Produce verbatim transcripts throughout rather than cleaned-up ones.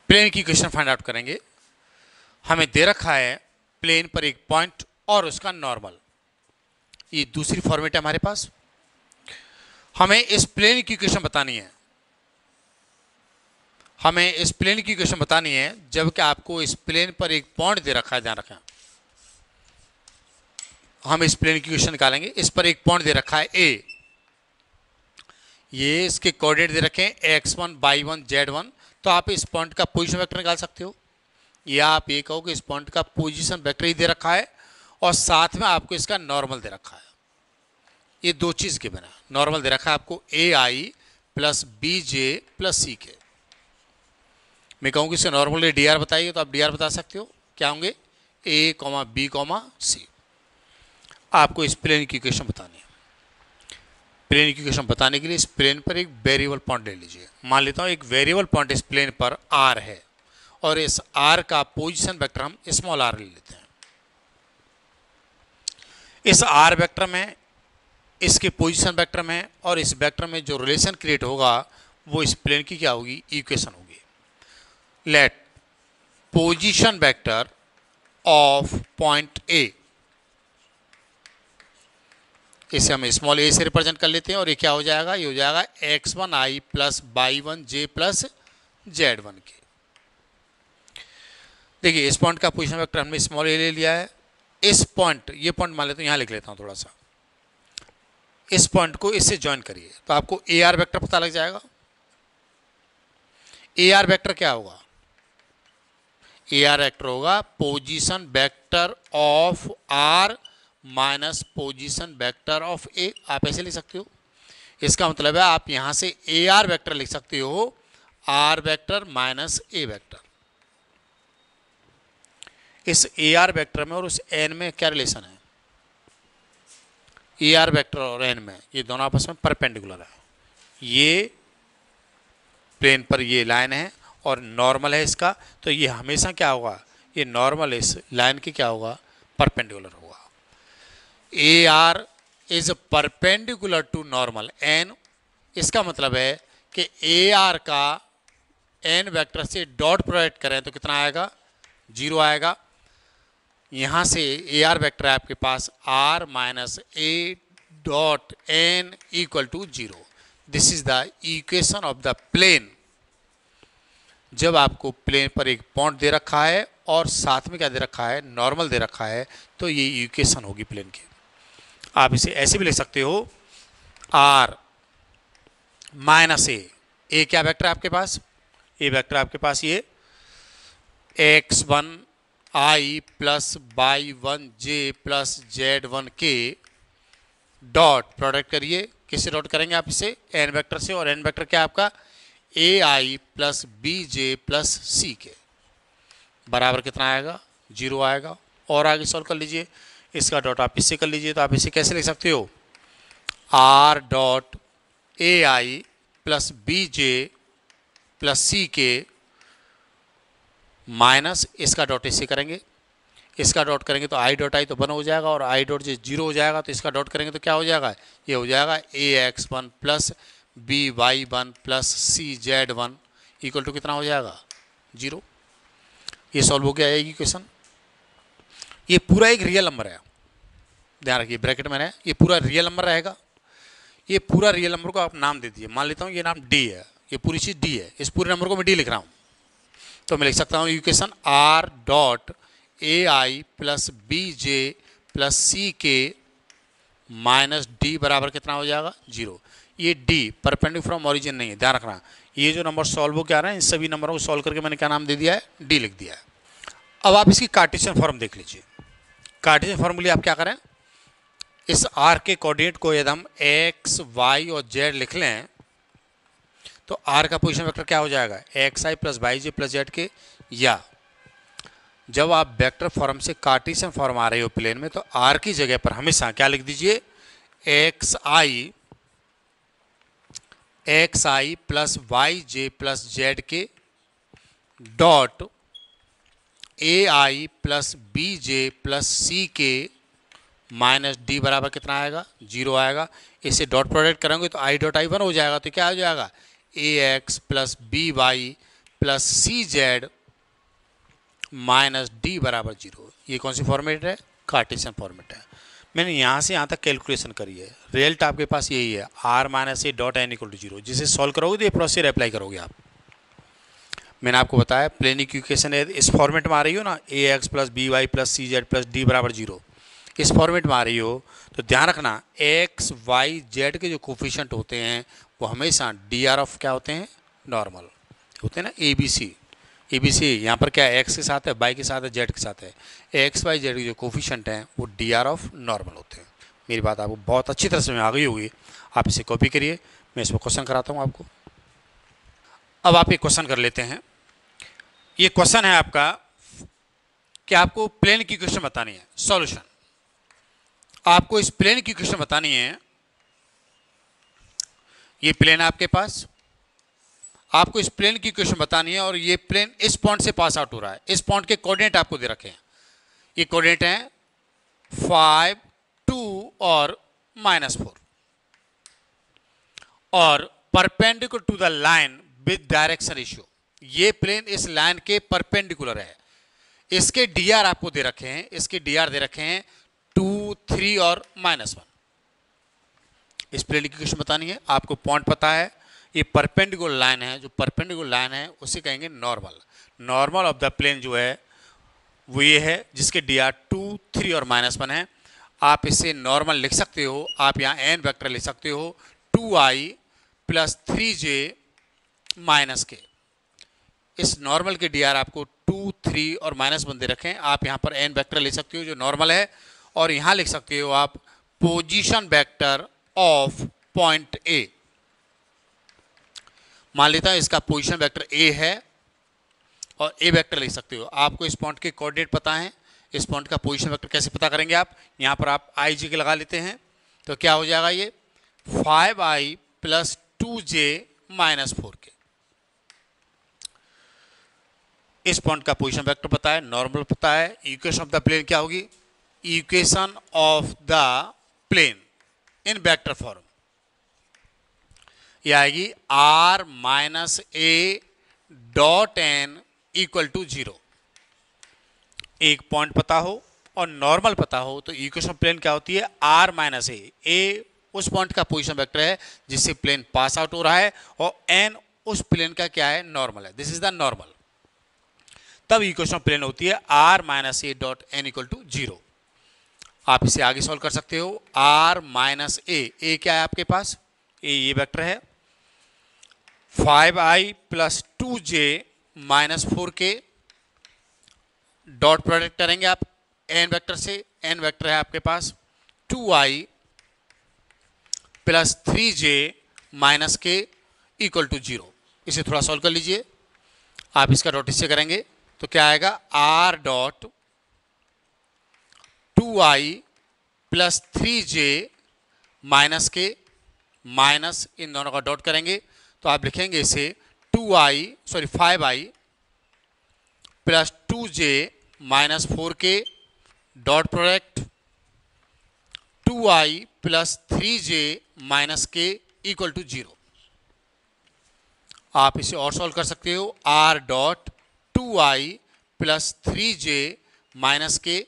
Plane की equation find out करेंगे। हमें दे रखा है प्लेन पर एक पॉइंट और उसका नॉर्मल। ये दूसरी फॉर्मेट है हमारे पास। हमें इस प्लेन की इक्वेशन बतानी है हमें इस प्लेन की इक्वेशन बतानी है जबकि आपको इस प्लेन पर एक पॉइंट दे रखा है। ध्यान रखें, हम इस प्लेन की इक्वेशन निकालेंगे। इस पर एक पॉइंट दे रखा है ए, ये इसके कोऑर्डिनेट दे रखे हैं X one Y one Z one. तो आप इस पॉइंट का पोजीशन वेक्टर निकाल सकते हो, या आप ये कहो कि इस पॉइंट का पोजीशन वेक्टर ही दे रखा है और साथ में आपको इसका नॉर्मल दे रखा है। ये दो चीज़ के बिना नॉर्मल दे रखा है आपको A I plus B J plus C K. मैं कहूँ कि इसका नॉर्मल डी आर बताइए तो आप डी आर बता सकते हो। क्या होंगे? A comma B comma C. आपको इस प्लेन की इक्वेशन बतानी है। प्लेन की इक्वेशन बताने के लिए इस प्लेन पर एक वेरिएबल पॉइंट ले लीजिए। मान लेता हूँ एक वेरिएबल पॉइंट इस प्लेन पर आर है और इस आर का पोजीशन वेक्टर हम स्मॉल आर ले लेते हैं। इस आर वेक्टर में इसके पोजीशन वेक्टर में और इस वेक्टर में जो रिलेशन क्रिएट होगा वो इस प्लेन की क्या होगी? इक्वेशन होगी। Let position vector of point A, इसे हम स्मॉल ए से रिप्रेजेंट कर लेते हैं और ये क्या हो जाएगा? ये हो जाएगा X one I plus Y one J plus Z one K. देखिए इस पॉइंट का पोजीशन वेक्टर हमने स्मॉल ए ले लिया है। इस पॉइंट, ये पॉइंट मान लेते हैं, यहाँ लिख लेता हूँ थोड़ा सा। इस पॉइंट को इससे ज्वाइन करिए तो आपको ए आर वेक्टर पता लग जाएगा। ए आर वेक्टर क्या होगा? ए आर वेक्टर होगा position vector of R minus position vector of A. आप ऐसे लिख सकते हो। इसका मतलब है आप यहां से ए आर वेक्टर लिख सकते हो R vector minus A vector. इस ए आर वेक्टर में और उस एन में क्या रिलेशन है? ए आर वेक्टर और एन में ये दोनों आपस में परपेंडिकुलर है। ये प्लेन पर ये लाइन है और नॉर्मल है इसका, तो ये हमेशा क्या होगा? ये नॉर्मल इस लाइन की क्या होगा? परपेंडिकुलर होगा। A R is perpendicular to normal N. इसका मतलब है कि ए आर का एन वेक्टर से डॉट प्रोडक्ट करें तो कितना आएगा? जीरो आएगा। यहाँ से ए आर वेक्टर है आपके पास R minus A dot N equal to zero. This is the equation of the plane. जब आपको प्लेन पर एक पॉइंट दे रखा है और साथ में क्या दे रखा है? नॉर्मल दे रखा है, तो ये इक्वेशन होगी प्लेन की। आप इसे ऐसे भी लिख सकते हो आर माइनस ए। ए क्या वेक्टर है आपके पास? ए वेक्टर आपके पास ये X one I plus Y one J plus Z one K dot product करिए। किससे डॉट करेंगे आप? इसे एन वेक्टर से। और एन वेक्टर क्या है आपका? A I plus B J plus C K बराबर कितना आएगा? जीरो आएगा। और आगे सॉल्व कर लीजिए। इसका डॉट आप इससे कर लीजिए तो आप इसे कैसे लिख सकते हो? Are dot A I plus B J plus सी के माइनस इसका डॉट इससे करेंगे, इसका डॉट करेंगे तो आई डॉट आई तो वन हो जाएगा और आई डॉट जो जीरो हो जाएगा तो इसका डॉट करेंगे तो क्या हो जाएगा? ये हो जाएगा ए X one plus B Y one plus C Z one equal to कितना हो जाएगा? जीरो। ये सॉल्व हो गया ये क्वेश्चन। ये पूरा एक रियल नंबर है, ध्यान रखिए ब्रैकेट में है। ये पूरा रियल नंबर रहेगा। ये पूरा रियल नंबर को आप नाम दे दिए। मान लेता हूँ ये नाम डी है, ये पूरी चीज़ डी है। इस पूरे नंबर को मैं डी लिख रहा हूँ तो मैं लिख सकता हूँ इक्वेशन आर डॉट ए आई प्लस बी जे प्लस सी के माइनस डी बराबर कितना हो जाएगा? जीरो। ये डी परपेंडिकुलर फ्रॉम ओरिजिन नहीं है, ध्यान रखना। ये जो नंबर सॉल्व हो क्या रहा है, इन सभी नंबरों को सॉल्व करके मैंने क्या नाम दे दिया है? डी लिख दिया है। अब आप इसकी कार्टेशियन फॉर्म देख लीजिए। कार्टेशियन फॉर्म के लिए आप क्या करें? इस आर के कोऑर्डिनेट को यदि हम एक्स वाई और जेड लिख लें तो आर का पोजीशन वेक्टर क्या हो जाएगा? एक्स आई प्लस वाई जे प्लस जेड के। या जब आप वेक्टर फॉर्म से कार्टेशियन फॉर्म आ रहे हो प्लेन में तो आर की जगह पर हमेशा क्या लिख दीजिए? X i x I plus Y J plus Z k dot A I plus B J plus सी के माइनस डी बराबर कितना आएगा? जीरो आएगा। इसे डॉट प्रोडक्ट करेंगे तो आई डॉट आई वन हो जाएगा तो क्या हो जाएगा? ए x plus B y plus सी जेड माइनस डी बराबर जीरो। ये कौन सी फॉर्मेट है? कार्टेशियन फॉर्मेट है। मैंने यहाँ से यहाँ तक कैलकुलेशन करी है, रिजल्ट आपके पास यही है, r minus A dot N equal to zero. जिसे सॉल्व करोगे तो ये प्रोसीजर अप्लाई करोगे आप। मैंने आपको बताया प्लेन इक्वेशन है, इस फॉर्मेट में आ रही हो ना, a x plus B y plus C z plus d बराबर जीरो, इस फॉर्मेट में आ रही हो तो ध्यान रखना एक्स वाई जेड के जो कोफिशिएंट होते हैं वो हमेशा डी आर ऑफ क्या होते हैं? नॉर्मल होते हैं ना, A B C. A B C यहाँ पर क्या है? एक्स के साथ है, वाई के साथ है, जेड के साथ है। एक्स वाई जेड के जो कोफिशिएंट हैं वो डी आर ऑफ नॉर्मल होते हैं। मेरी बात आपको बहुत अच्छी तरह से में आ गई होगी, आप इसे कॉपी करिए, मैं इसमें क्वेश्चन कराता हूँ आपको। अब आप एक क्वेश्चन कर लेते हैं। ये क्वेश्चन है आपका कि आपको प्लेन की इक्वेशन बतानी है। सॉल्यूशन, आपको इस प्लेन की इक्वेशन बतानी है। ये प्लेन है आपके पास, आपको इस प्लेन की इक्वेशन बतानी है और ये प्लेन इस पॉइंट से पास आउट हो रहा है। इस पॉइंट के कोऑर्डिनेट आपको दे रखे हैं। ये कोऑर्डिनेट हैं फाइव, टू और माइनस फोर, और perpendicular to the line with direction ratio. ये प्लेन इस लाइन के परपेंडिकुलर है। इसके डी आर आपको दे रखे हैं, इसके डी आर दे रखे हैं टू, थ्री और माइनस वन। इस प्लेन की इक्वेशन बतानी है, आपको पॉइंट पता है, ये परपेंडिकुलर लाइन है। जो परपेंडिकुलर लाइन है उसे कहेंगे normal. Normal of the plane जो है वो ये है जिसके डी आर टू, थ्री और माइनस वन है। आप इसे नॉर्मल लिख सकते हो, आप यहाँ एन वेक्टर लिख सकते हो, two i plus three j minus k. इस नॉर्मल के डी आर आपको टू, थ्री और माइनस वन दे रखें। आप यहाँ पर एन वेक्टर ले सकते हो जो नॉर्मल है, और यहाँ लिख सकते हो आप position vector of point A. मान लेता है इसका पोजीशन वेक्टर ए है और ए वेक्टर लिख सकते हो। आपको इस पॉइंट के कोऑर्डिनेट पता है, इस पॉइंट का पोजीशन वेक्टर कैसे पता करेंगे आप? यहाँ पर आप आई जी के लगा लेते हैं तो क्या हो जाएगा? ये five i plus two j minus four k. इस पॉइंट का पोजीशन वेक्टर पता है, नॉर्मल पता है, इक्वेशन ऑफ द प्लेन क्या होगी? Equation of the plane in vector form ये आएगी r minus A dot N equal to zero. एक पॉइंट पता हो और नॉर्मल पता हो तो इक्वेशन ऑफ प्लेन क्या होती है? आर माइनस ए। ए उस पॉइंट का पोजीशन वेक्टर है जिससे प्लेन पास आउट हो रहा है, और एन उस प्लेन का क्या है? नॉर्मल है। This is the normal. तब इक्वेशन ऑफ प्लेन होती है r minus A dot N equal to zero. आप इसे आगे सॉल्व कर सकते हो। आर माइनस ए, ए क्या है आपके पास? ए ये वेक्टर है, five i plus two j minus four k, dot product करेंगे आप एन वेक्टर से। एन वेक्टर है आपके पास two i plus three j minus k equal to zero. इसे थोड़ा सॉल्व कर लीजिए। आप इसका डॉट इससे करेंगे तो क्या आएगा? R dot two i plus three j minus k minus, इन दोनों का डॉट करेंगे तो आप लिखेंगे इसे two i sorry five i plus two j minus four k, dot product two i plus three j minus k equal to zero. आप इसे और सॉल्व कर सकते हो। Are dot two i plus three j minus k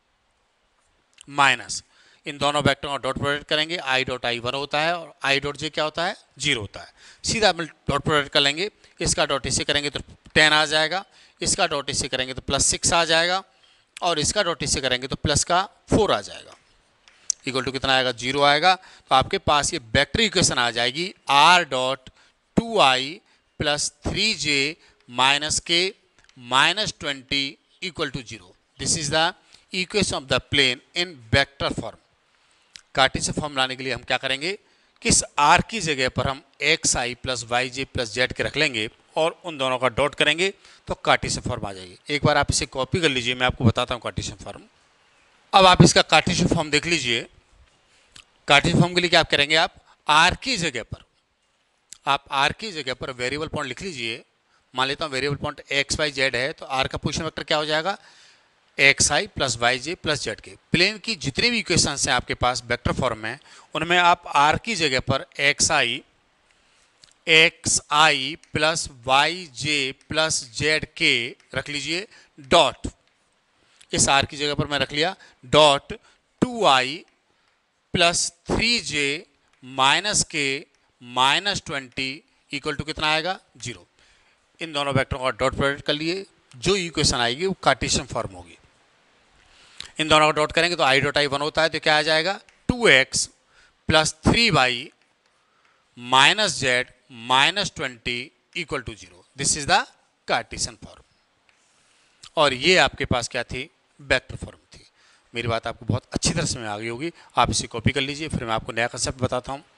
minus, इन दोनों वेक्टरों का डॉट प्रोडक्ट करेंगे। आई डॉट आई वन होता है और आई डॉट जे क्या होता है? जीरो होता है। सीधा हम डॉट प्रोडक्ट कर लेंगे। इसका डॉट इससे करेंगे तो टेन आ जाएगा, इसका डॉट इससे करेंगे तो प्लस सिक्स आ जाएगा, और इसका डॉट इससे करेंगे तो प्लस का फोर आ जाएगा। इक्वल टू कितना आएगा? जीरो आएगा। तो आपके पास ये वेक्टर इक्वेशन आ जाएगी r dot two i plus three j minus k minus twenty equal to zero. This is the equation of the plane in vector form. Cartesian form लाने के लिए हम क्या करेंगे? किस आर की जगह पर हम एक्स आई प्लस वाई जे प्लस जेड के रख लेंगे और उन दोनों का डॉट करेंगे तो कार्टेशियन फॉर्म आ जाएगी। एक बार आप इसे कॉपी कर लीजिए, मैं आपको बताता हूँ कार्टेशियन फॉर्म। अब आप इसका कार्टेशियन फॉर्म देख लीजिए। कार्टेशियन फॉर्म के लिए क्या आप करेंगे? आप आर की जगह पर आप आर की जगह पर वेरिएबल पॉइंट लिख लीजिए। मान लेता हूँ variable point x y z है, तो आर का पोजीशन वेक्टर क्या हो जाएगा? एक्स आई प्लस वाई जे प्लस जेड के। प्लेन की जितने भी इक्वेशंस हैं आपके पास वेक्टर फॉर्म में, उनमें आप आर की जगह पर x i x I plus Y J plus Z k रख लीजिए डॉट, इस आर की जगह पर मैं रख लिया dot two i plus three j minus k minus twenty equal to कितना आएगा जीरो। इन दोनों वेक्टरों का डॉट प्रोडक्ट कर लिए, जो इक्वेशन आएगी वो कार्टेशियन फॉर्म होगी। इन दोनों का डॉट करेंगे तो आई डॉट आई वन होता है, तो क्या आ जाएगा two x plus three y minus z minus twenty equal to zero. This is the Cartesian form. और ये आपके पास क्या थी, वेक्टर फॉर्म थी। मेरी बात आपको बहुत अच्छी तरह से में आ गई होगी। आप इसे कॉपी कर लीजिए, फिर मैं आपको नया कंसेप्ट बताता हूँ।